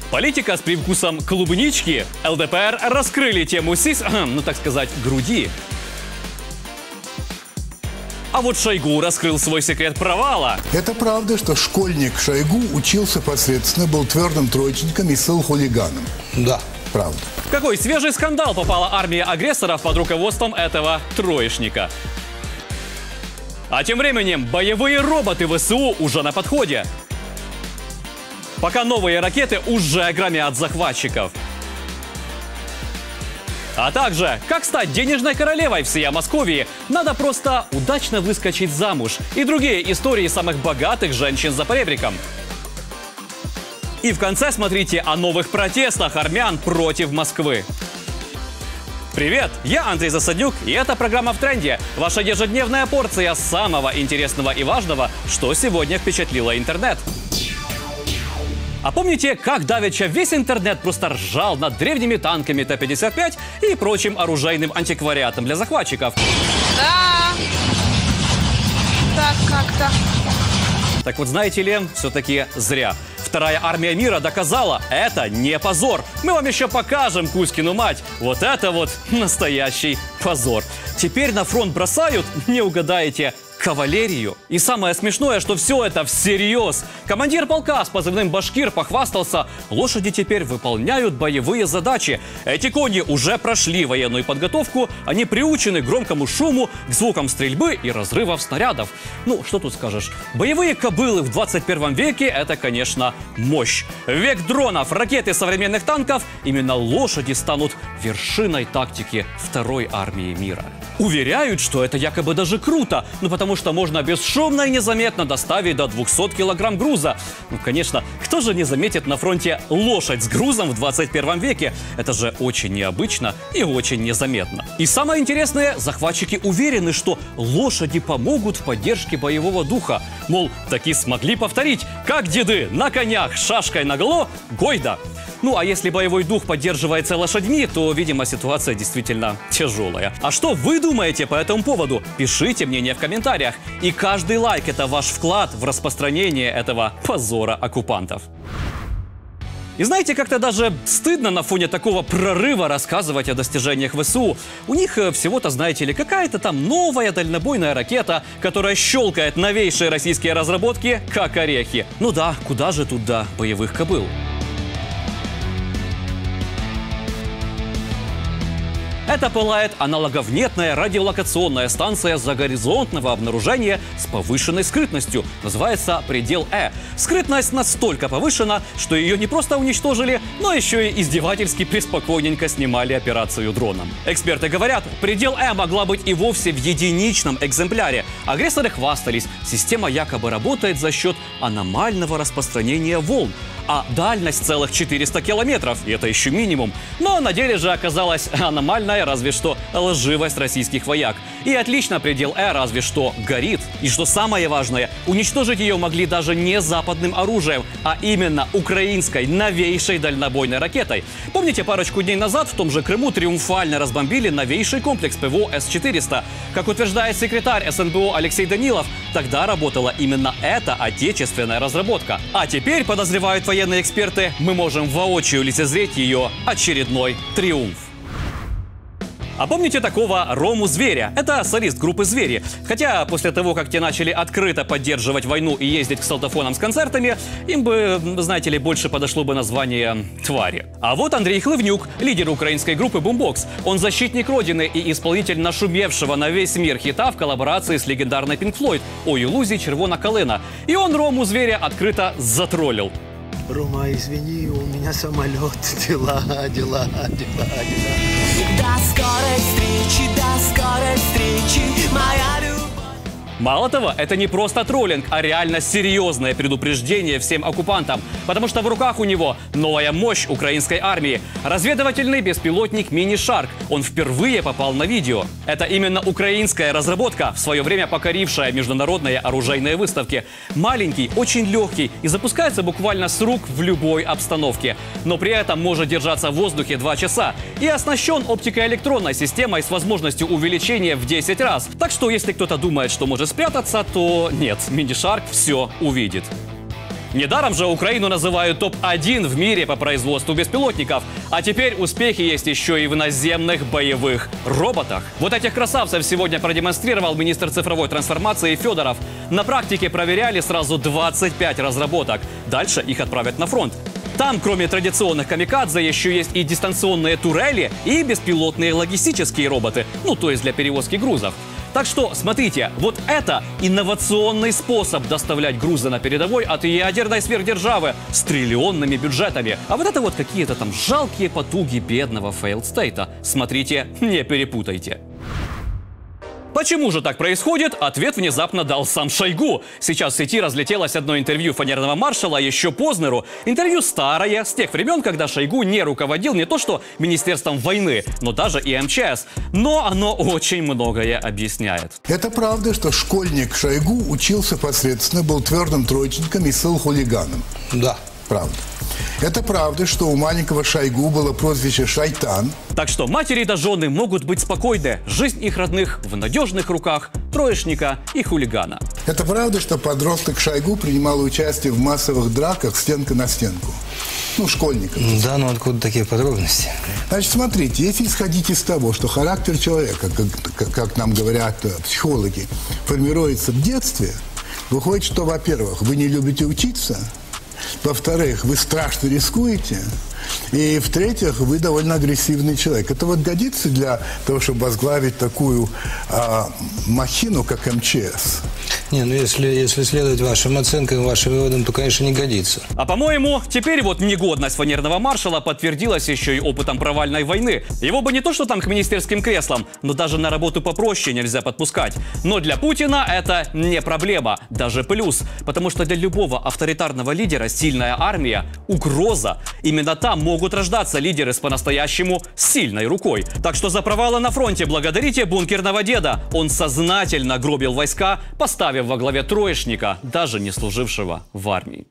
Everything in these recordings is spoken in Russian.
Политика с привкусом клубнички. ЛДПР раскрыли тему ну так сказать, груди. А вот Шойгу раскрыл свой секрет провала. Это правда, что школьник Шойгу учился посредственно, был твердым троечником и стал хулиганом? Да. Правда. В какой свежий скандал попала армия агрессоров под руководством этого троечника? А тем временем боевые роботы ВСУ уже на подходе. Пока новые ракеты уже громят захватчиков. А также, как стать денежной королевой всей Московии, надо просто удачно выскочить замуж. И другие истории самых богатых женщин за поребриком. И в конце смотрите о новых протестах армян против Москвы. Привет, я Андрей Засаднюк, и это программа «В тренде». Ваша ежедневная порция самого интересного и важного, что сегодня впечатлило интернет. А помните, как давеча весь интернет просто ржал над древними танками Т-55 и прочим оружейным антиквариатом для захватчиков? Да. Так как-то. Так вот, знаете ли, все-таки зря. Вторая армия мира доказала, это не позор. Мы вам еще покажем Кузькину мать. Вот это вот настоящий позор. Теперь на фронт бросают, не угадаете, кавалерию. И самое смешное, что все это всерьез. Командир полка с позывным «Башкир» похвастался, лошади теперь выполняют боевые задачи. Эти кони уже прошли военную подготовку, они приучены к громкому шуму, к звукам стрельбы и разрывов снарядов. Ну, что тут скажешь? Боевые кобылы в 21 веке – это, конечно, мощь. В век дронов, ракет и современных танков именно лошади станут вершиной тактики второй армии мира. Уверяют, что это якобы даже круто, потому что можно бесшумно и незаметно доставить до 200 килограмм груза. Ну, конечно, кто же не заметит на фронте лошадь с грузом в 21 веке? Это же очень необычно и очень незаметно. И самое интересное, захватчики уверены, что лошади помогут в поддержке боевого духа. Мол, таки смогли повторить, как деды на конях с шашкой наголо, гойда. Ну, а если боевой дух поддерживается лошадьми, то, видимо, ситуация действительно тяжелая. А что вы думаете по этому поводу? Пишите мнение в комментариях. И каждый лайк – это ваш вклад в распространение этого позора оккупантов. И знаете, как-то даже стыдно на фоне такого прорыва рассказывать о достижениях ВСУ. У них всего-то, знаете ли, какая-то там новая дальнобойная ракета, которая щелкает новейшие российские разработки, как орехи. Ну да, куда же тут до боевых кобыл? Это пылает аналоговнетная радиолокационная станция загоризонтного обнаружения с повышенной скрытностью. Называется «Предел Э». Скрытность настолько повышена, что ее не просто уничтожили, но еще и издевательски преспокойненько снимали операцию дроном. Эксперты говорят, «Предел Э» могла быть и вовсе в единичном экземпляре. Агрессоры хвастались, система якобы работает за счет аномального распространения волн. А дальность целых 400 километров, и это еще минимум. Но на деле же оказалась аномальная, разве что, лживость российских вояк. И отлично предел Э разве что горит. И что самое важное, уничтожить ее могли даже не западным оружием, а именно украинской новейшей дальнобойной ракетой. Помните, парочку дней назад в том же Крыму триумфально разбомбили новейший комплекс ПВО С-400? Как утверждает секретарь СНБО Алексей Данилов, тогда работала именно эта отечественная разработка. А теперь, подозревают военные эксперты, мы можем воочию лицезреть ее очередной триумф. А помните такого Рому Зверя? Это солист группы «Звери». Хотя после того, как те начали открыто поддерживать войну и ездить к солдафонам с концертами, им бы, знаете ли, больше подошло бы название «Твари». А вот Андрей Хлывнюк, лидер украинской группы Boombox. Он защитник Родины и исполнитель нашумевшего на весь мир хита в коллаборации с легендарной Pink Floyd «Ой, иллюзий червона калина». И он Рому Зверя открыто затроллил. Рома, извини, у меня самолет, дела. До скорой встречи, моя любовь. Мало того, это не просто троллинг, а реально серьезное предупреждение всем оккупантам. Потому что в руках у него новая мощь украинской армии. Разведывательный беспилотник «Мини-Шарк». Он впервые попал на видео. Это именно украинская разработка, в свое время покорившая международные оружейные выставки. Маленький, очень легкий и запускается буквально с рук в любой обстановке. Но при этом может держаться в воздухе 2 часа. И оснащен оптикоэлектронной системой с возможностью увеличения в 10 раз. Так что, если кто-то думает, что может спрятаться, то нет, Мини-Шарк все увидит. Недаром же Украину называют топ-1 в мире по производству беспилотников. А теперь успехи есть еще и в наземных боевых роботах. Вот этих красавцев сегодня продемонстрировал министр цифровой трансформации Федоров. На практике проверяли сразу 25 разработок. Дальше их отправят на фронт. Там, кроме традиционных камикадзе, еще есть и дистанционные турели, и беспилотные логистические роботы. Ну, то есть для перевозки грузов. Так что, смотрите, вот это инновационный способ доставлять грузы на передовой от ядерной сверхдержавы с триллионными бюджетами. А вот это вот какие-то там жалкие потуги бедного фейлд-стейта. Смотрите, не перепутайте. Почему же так происходит? Ответ внезапно дал сам Шойгу. Сейчас в сети разлетелось одно интервью фанерного маршала еще Познеру. Интервью старое, с тех времен, когда Шойгу не руководил не то что Министерством войны, но даже и МЧС. Но оно очень многое объясняет. Это правда, что школьник Шойгу учился посредственно, был твердым троечником и стал хулиганом? Да. Правда. Это правда, что у маленького Шойгу было прозвище «Шайтан». Так что матери да жены могут быть спокойны. Жизнь их родных в надежных руках троечника и хулигана. Это правда, что подросток Шойгу принимал участие в массовых драках стенка на стенку. Ну, школьников. Да, но откуда такие подробности? Значит, смотрите, если исходить из того, что характер человека, как нам говорят психологи, формируется в детстве, выходит, что, во-первых, вы не любите учиться, во-вторых, вы страшно рискуете. И, в-третьих, вы довольно агрессивный человек. Это вот годится для того, чтобы возглавить такую махину, как МЧС? Не, ну если следовать вашим оценкам, вашим выводам, то, конечно, не годится. А по-моему, теперь вот негодность фанерного маршала подтвердилась еще и опытом провальной войны. Его бы не то что там к министерским креслам, но даже на работу попроще нельзя подпускать. Но для Путина это не проблема, даже плюс. Потому что для любого авторитарного лидера сильная армия – угроза. Именно там могут рождаться лидеры с по-настоящему сильной рукой. Так что за провалы на фронте благодарите бункерного деда. Он сознательно гробил войска, поставив во главе троечника, даже не служившего в армии.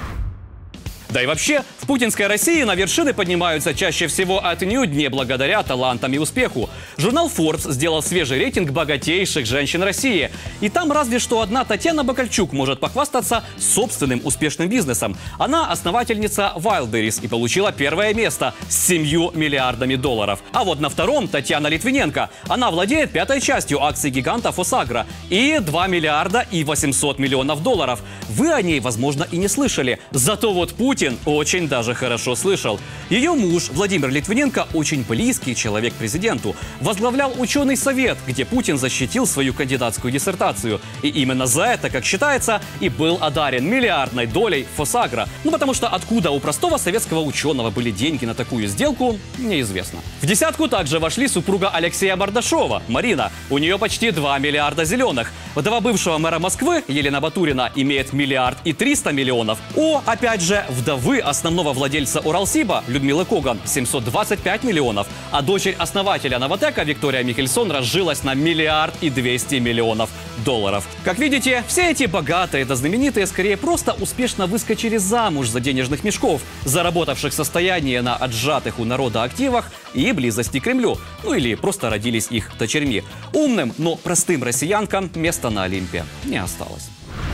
Да и вообще, в путинской России на вершины поднимаются чаще всего отнюдь не благодаря талантам и успеху. Журнал Forbes сделал свежий рейтинг богатейших женщин России. И там разве что одна Татьяна Бакальчук может похвастаться собственным успешным бизнесом. Она основательница Wildberries и получила первое место с 7 миллиардами долларов. А вот на втором Татьяна Литвиненко. Она владеет 1/5 частью акций гиганта Фосагро и 2 миллиарда и 800 миллионов долларов. Вы о ней, возможно, и не слышали. Зато вот Путин очень даже хорошо слышал. Ее муж Владимир Литвиненко очень близкий человек президенту. Возглавлял ученый совет, где Путин защитил свою кандидатскую диссертацию. И именно за это, как считается, и был одарен миллиардной долей Фосагро. Ну потому что откуда у простого советского ученого были деньги на такую сделку, неизвестно. В десятку также вошли супруга Алексея Бардашова, Марина. У нее почти 2 миллиарда зеленых. Вдова бывшего мэра Москвы, Елена Батурина, имеет 1 миллиард и 300 миллионов. Опять же, вдовы основного владельца Уралсиба Людмилы Коган 725 миллионов, а дочерь основателя Новотека Виктория Михельсон разжилась на 1 миллиард и 200 миллионов долларов. Как видите, все эти богатые да знаменитые скорее просто успешно выскочили замуж за денежных мешков, заработавших состояние на отжатых у народа активах и близости к Кремлю, ну или просто родились их дочерьми. Умным, но простым россиянкам места на Олимпе не осталось.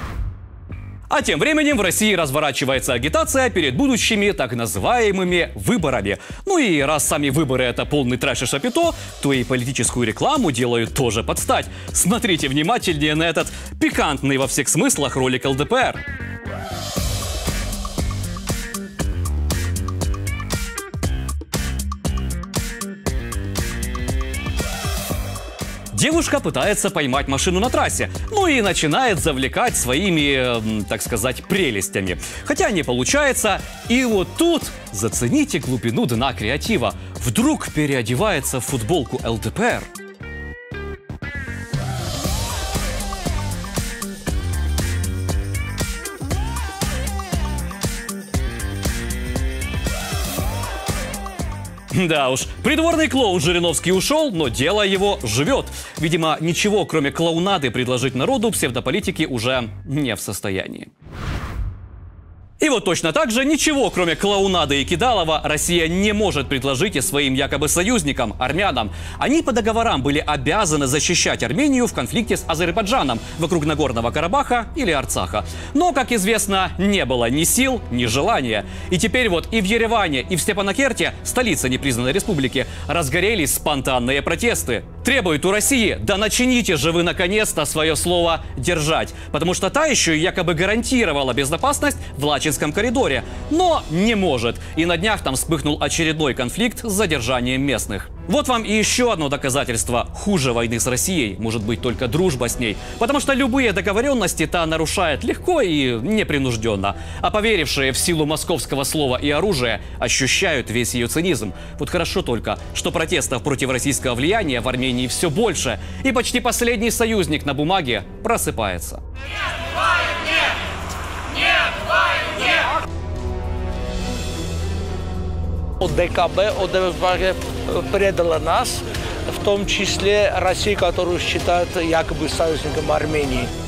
А тем временем в России разворачивается агитация перед будущими так называемыми выборами. Ну и раз сами выборы это полный трэш и шапито, то и политическую рекламу делают тоже под стать. Смотрите внимательнее на этот пикантный во всех смыслах ролик ЛДПР. Девушка пытается поймать машину на трассе, ну и начинает завлекать своими, так сказать, прелестями. Хотя не получается. И вот тут зацените глубину дна креатива. Вдруг переодевается в футболку ЛДПР. Да уж, придворный клоун Жириновский ушел, но дело его живет. Видимо, ничего, кроме клоунады, предложить народу псевдополитики уже не в состоянии. И вот точно так же ничего, кроме клоунады и кидалова, Россия не может предложить и своим якобы союзникам, армянам. Они по договорам были обязаны защищать Армению в конфликте с Азербайджаном вокруг Нагорного Карабаха или Арцаха. Но, как известно, не было ни сил, ни желания. И теперь вот и в Ереване, и в Степанакерте, столице непризнанной республики, разгорелись спонтанные протесты. Требуют у России: да начините же вы наконец-то свое слово держать. Потому что та еще якобы гарантировала безопасность в Лачинском коридоре. Но не может. И на днях там вспыхнул очередной конфликт с задержанием местных. Вот вам и еще одно доказательство: хуже войны с Россией может быть только дружба с ней. Потому что любые договоренности та нарушает легко и непринужденно. А поверившие в силу московского слова и оружия ощущают весь ее цинизм. Вот хорошо только, что протестов против российского влияния в Армении все больше. И почти последний союзник на бумаге просыпается. ОДКБ, ОДКБ предала нас, в том числе Россию, которую считают якобы союзником Армении.